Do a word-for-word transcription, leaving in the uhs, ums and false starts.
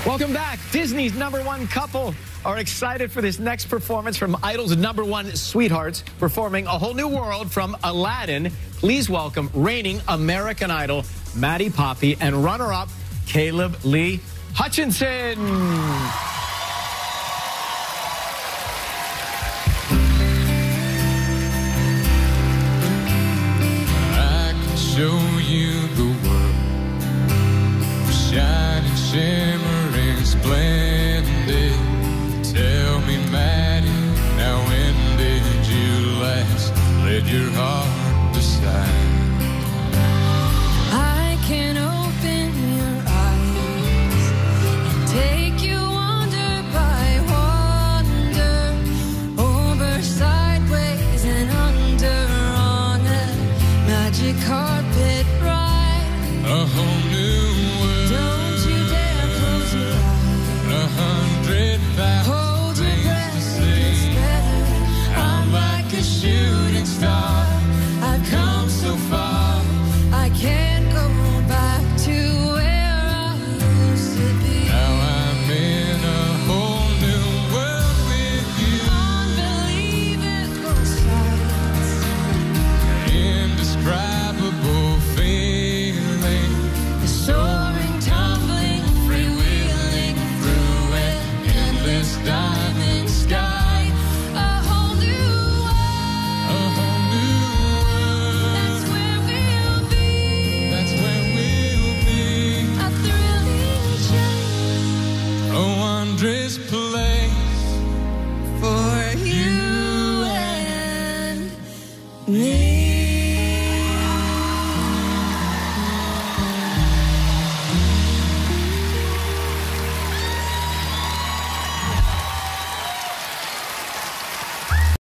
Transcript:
Welcome back. Disney's number one couple are excited for this next performance from Idol's number one sweethearts, performing A Whole New World from Aladdin. Please welcome reigning American Idol, Maddie Poppe, and runner-up, Caleb Lee Hutchinson. I can show you the world, shining, shimmering, splendid. Tell me, Maddie, now when did you last let your heart decide? I can open your eyes and take you wonder by wonder, over, sideways, and under on a magic carpet ride. A whole new world. Don't you dare close your eyes. A hundred